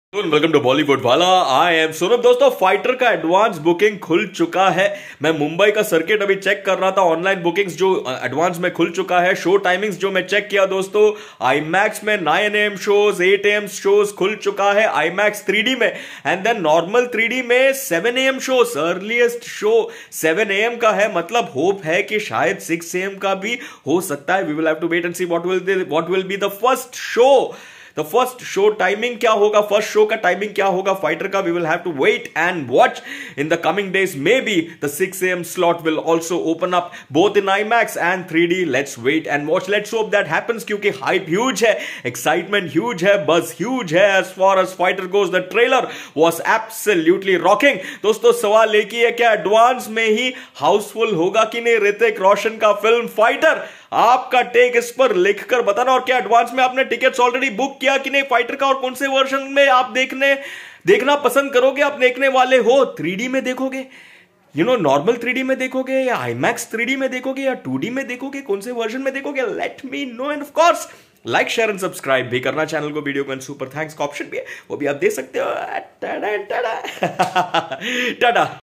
Welcome to Bollywood वाला। I am Saurabh. दोस्तों, Fighter का एडवांस बुकिंग खुल चुका है। मैं मुंबई का सर्किट अभी चेक कर रहा था, ऑनलाइन बुकिंग्स जो एडवांस में खुल चुका है। शो टाइमिंग्स जो मैं चेक किया दोस्तों, आईमैक्स में 9 AM शोज, 8 AM शोज खुल चुका है आईमैक्स 3D में, एंड देन नॉर्मल 3D में 7 AM shows. Earliest show 7 AM का है, मतलब होप है कि शायद 6 AM का भी हो सकता है। We will have to wait and see what will be the first show. The first show timing क्या होगा, फर्स्ट शो का टाइमिंग क्या होगा फाइटर का, we will have to wait and watch in the coming days. May be the 6 AM slot will also open up both in IMAX and 3D. Let's wait and watch. Let's hope that happens क्योंकि hype huge है, excitement huge है, buzz huge है। As far as fighter goes, the trailer was absolutely rocking. दोस्तों, सवाल एक ही है, क्या advance में ही हाउसफुल होगा कि नहीं ऋतिक रोशन का फिल्म फाइटर? आपका टेक इस पर लिखकर बताना। और क्या एडवांस में आपने टिकट्स ऑलरेडी बुक किया कि नहीं फाइटर का, और कौन से वर्जन में आप देखना पसंद करोगे? आप देखने वाले हो 3D में देखोगे, नॉर्मल 3D में देखोगे, या आईमैक्स 3D में देखोगे, या 2D में देखोगे? कौन से वर्जन में देखोगे? Let me know. And of course like share and subscribe भी करना चैनल को, वीडियो को। एंड सुपर थैंक्स का ऑप्शन भी है, वो भी आप दे सकते हो। टाटा टाटा।